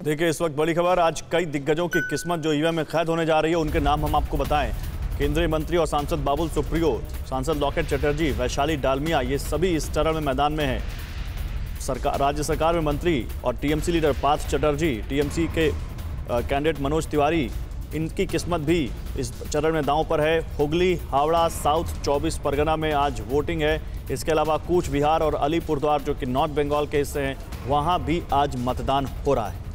देखिए इस वक्त बड़ी खबर, आज कई दिग्गजों की किस्मत जो ईवीएम में कैद होने जा रही है, उनके नाम हम आपको बताएं। केंद्रीय मंत्री और सांसद बाबुल सुप्रियो, सांसद लॉकेट चटर्जी, वैशाली डालमिया, ये सभी इस चरण में मैदान में हैं। राज्य सरकार में मंत्री और TMC leader Partha Chatterjee, TMC के कैंडिडेट मनोज तिवारी, इनकी किस्मत भी इस चरण में दांव पर है। हुगली, हावड़ा, साउथ 24 परगना में आज वोटिंग है। इसके अलावा कूच बिहार और अलीपुरद्वार जो कि नॉर्थ बंगाल के हिस्से हैं, वहां भी आज मतदान हो रहा है।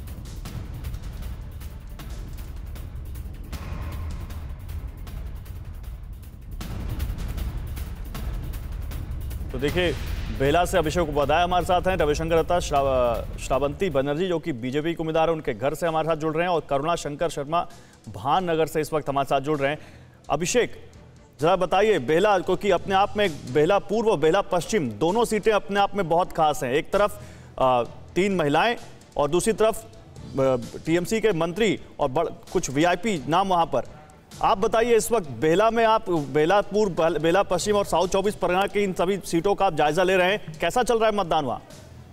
तो देखिए बेला से अभिषेक उपाध्याय हमारे साथ हैं, रविशंकर दत्ता, श्रावंती बनर्जी जो कि बीजेपी के उम्मीदवार है, उनके घर से हमारे साथ जुड़ रहे हैं, और करुणा शंकर शर्मा भाननगर से इस वक्त हमारे साथ जुड़ रहे हैं। अभिषेक, जरा बताइए, बेला क्योंकि अपने आप में बेला पूर्व और बेला पश्चिम दोनों सीटें अपने आप में बहुत खास हैं। एक तरफ 3 महिलाएं और दूसरी तरफ टीएमसी के मंत्री और कुछ वीआईपी नाम वहां पर। आप बताइए इस वक्त बेला में आप बेला पूर्व, बेला पश्चिम और साउथ 24 परगना की इन सभी सीटों का आप जायजा ले रहे हैं, कैसा चल रहा है मतदान वहां?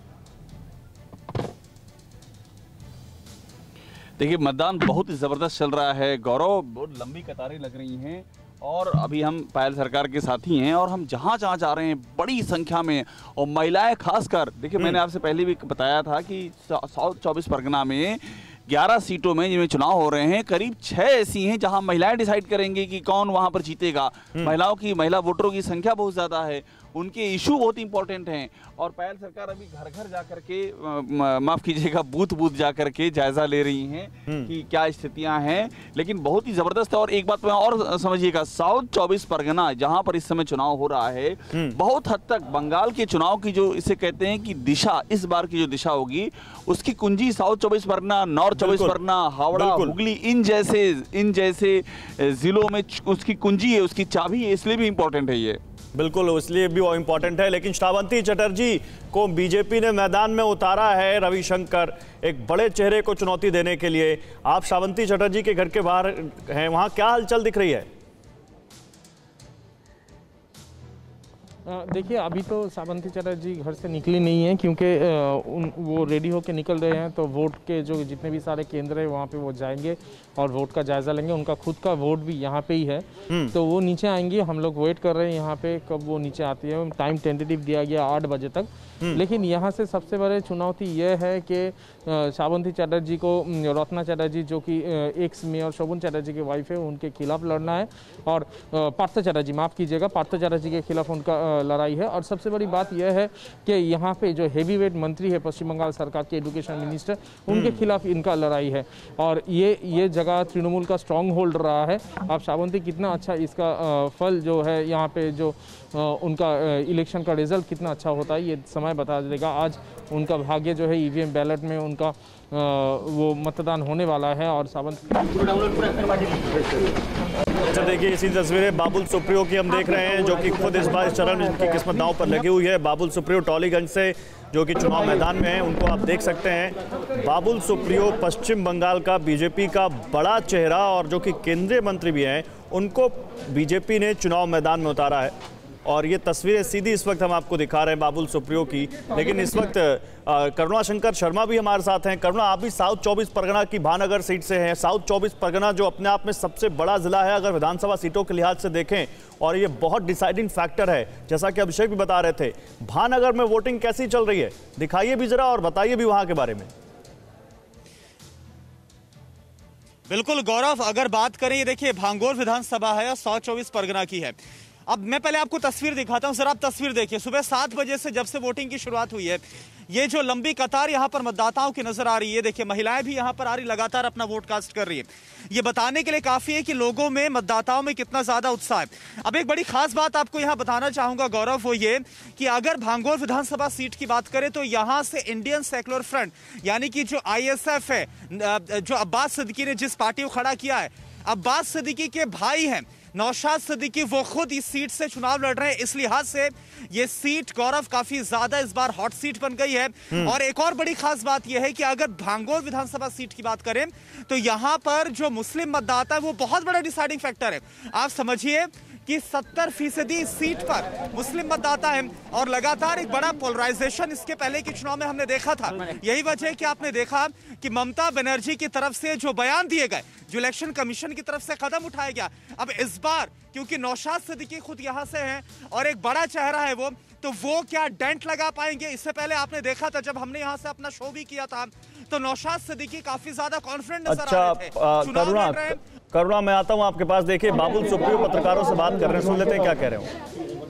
देखिए मतदान बहुत ही जबरदस्त चल रहा है गौरव, बहुत लंबी कतारें लग रही हैं और अभी हम पायल सरकार के साथी हैं और हम जहाँ जा रहे हैं बड़ी संख्या में, और महिलाएं खासकर। देखिए मैंने आपसे पहले भी बताया था कि साउथ 24 परगना में 11 सीटों में जिनमें चुनाव हो रहे हैं, करीब 6 ऐसी हैं जहां महिलाएं डिसाइड करेंगी कि कौन वहां पर जीतेगा। महिला वोटरों की संख्या बहुत ज़्यादा है, उनके इशू बहुत इंपॉर्टेंट हैं, और पायल सरकार अभी घर घर जा करके, माफ़ कीजिएगा, बूथ जा करके जायजा ले रही हैं कि क्या स्थितियां हैं। लेकिन बहुत ही ज़बरदस्त है। और एक बात और समझिएगा, साउथ 24 परगना जहां पर इस समय चुनाव हो रहा है, बहुत हद तक बंगाल के चुनाव की जो इसे कहते हैं कि दिशा, इस बार की जो दिशा होगी उसकी कुंजी साउथ 24 परगना, नॉर्थ 24 परगना, हावड़ा, हुगली, इन जैसे जिलों में उसकी कुंजी है, उसकी चाबी है, इसलिए भी इंपॉर्टेंट है ये। बिल्कुल, इसलिए भी वो इम्पोर्टेंट है। लेकिन श्रावंती चटर्जी को बीजेपी ने मैदान में उतारा है, रविशंकर, एक बड़े चेहरे को चुनौती देने के लिए। आप श्रावंती चटर्जी के घर के बाहर हैं, वहां क्या हलचल दिख रही है? देखिए अभी तो श्रावंती चटर्जी घर से निकली नहीं है, क्योंकि वो रेडी होकर निकल रहे हैं। तो वोट के जो जितने भी सारे केंद्र है वहाँ पे वो जाएंगे और वोट का जायजा लेंगे। उनका खुद का वोट भी यहाँ पे ही है, तो वो नीचे आएंगे। हम लोग वेट कर रहे हैं यहाँ पे कब वो नीचे आती है। टाइम टेंटेटिव दिया गया 8 बजे तक। लेकिन यहाँ से सबसे बड़ी चुनौती यह है कि श्रावंती चटर्जी को रत्ना चटर्जी जो कि एक्स मेयर शोभन चटर्जी की वाइफ है, उनके खिलाफ लड़ना है, और पार्थ चटर्जी, माफ़ कीजिएगा, पार्थ चटर्जी के खिलाफ उनका लड़ाई है। और सबसे बड़ी बात यह है कि यहाँ पे जो हेवी वेट मंत्री है पश्चिम बंगाल सरकार के एजुकेशन मिनिस्टर, उनके खिलाफ इनका लड़ाई है। और ये जगह तृणमूल का स्ट्रॉन्ग होल्ड रहा है। अब श्रावंती कितना अच्छा इसका फल जो है, यहाँ पे जो उनका इलेक्शन का रिजल्ट कितना अच्छा होता है, ये समय बता देगा। आज उनका भाग्य जो है ईवीएम बैलेट में उनका वो मतदान होने वाला है। और श्रावंती, अच्छा देखिए इसी तस्वीरें बाबुल सुप्रियो की हम देख रहे हैं, जो कि खुद इस बार इस चरण में उनकी किस्मत दांव पर लगी हुई है। बाबुल सुप्रियो टॉलीगंज से जो कि चुनाव मैदान में है, उनको आप देख सकते हैं। बाबुल सुप्रियो पश्चिम बंगाल का बीजेपी का बड़ा चेहरा और जो कि केंद्रीय मंत्री भी हैं, उनको बीजेपी ने चुनाव मैदान में उतारा है। और ये तस्वीरें सीधी इस वक्त हम आपको दिखा रहे हैं बाबुल सुप्रियो की। लेकिन इस वक्त करुणा शंकर शर्मा भी हमारे साथ हैं। करुणा, आप भी साउथ 24 परगना की भाननगर सीट से हैं। साउथ 24 परगना जो अपने आप में सबसे बड़ा जिला है अगर विधानसभा सीटों के लिहाज से देखें, और ये बहुत डिसाइडिंग फैक्टर है, जैसा कि अभिषेक भी बता रहे थे। भाननगर में वोटिंग कैसी चल रही है, दिखाइए भी जरा और बताइए भी वहां के बारे में। बिल्कुल गौरव, अगर बात करें, ये देखिए भांगोर विधानसभा है और साउथ 24 परगना की है। अब मैं पहले आपको तस्वीर दिखाता हूं, जरा आप तस्वीर देखिए। सुबह 7 बजे से जब से वोटिंग की शुरुआत हुई है, ये जो लंबी कतार यहां पर मतदाताओं की नजर आ रही है, देखिए महिलाएं भी यहां पर आ रही, लगातार अपना वोट कास्ट कर रही है। ये बताने के लिए काफी है कि लोगों में, मतदाताओं में कितना ज्यादा उत्साह है। अब एक बड़ी खास बात आपको यहां बताना चाहूंगा गौरव, वो ये कि अगर भांगोर विधानसभा सीट की बात करें तो यहां से इंडियन सेक्युलर फ्रंट यानी कि जो ISF है, जो अब्बास सिद्दीकी ने जिस पार्टी को खड़ा किया है, अब्बास सिद्दीकी के भाई हैं नौशाद सिद्दीकी, वो खुद इस सीट से चुनाव लड़ रहे हैं। इस लिहाज से ये सीट गौरव काफी ज्यादा इस बार हॉट सीट बन गई है। और एक और बड़ी खास बात यह है कि अगर भांगोर विधानसभा सीट की बात करें तो यहां पर जो मुस्लिम मतदाता है वो बहुत बड़ा डिसाइडिंग फैक्टर है। आप समझिए कि 70% सीट पर मुस्लिम मतदाता है और लगातार एक बड़ा पोलराइजेशन इसके पहले के चुनाव में हमने देखा था। यही वजह है कि आपने देखा कि ममता बनर्जी की तरफ से जो बयान दिए गए, जो इलेक्शन कमीशन की तरफ से कदम उठाया गया, अब इस बार क्योंकि नौशाद सिद्दीकी खुद यहां से हैं और एक बड़ा चेहरा है वो, तो वो क्या डेंट लगा पाएंगे? इससे पहले आपने देखा था जब हमने यहां से अपना शो भी किया था तो नौशाद सिद्दीकी काफी ज्यादा कॉन्फिडेंट नजर आ रहे थे। करुणा, मैं आता हूं आपके पास। देखिए, बाबुल सुप्रियो पत्रकारों से बात कर रहे हैं, सुन लेते हैं क्या कह रहे हो।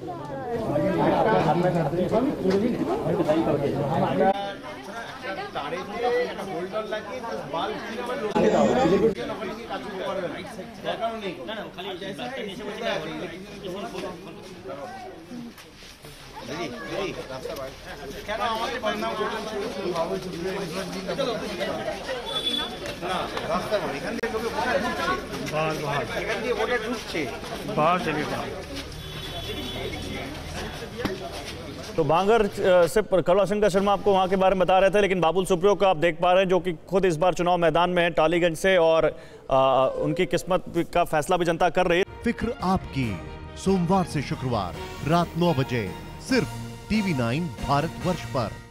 तो भांगर से करुणाशंकर शर्मा आपको वहां के बारे में बता रहे थे, लेकिन बाबुल सुप्रियो को आप देख पा रहे हैं जो कि खुद इस बार चुनाव मैदान में है टालीगंज से, और उनकी किस्मत का फैसला भी जनता कर रही है। फिक्र आपकी, सोमवार से शुक्रवार रात 9 बजे सिर्फ TV9 भारतवर्ष पर।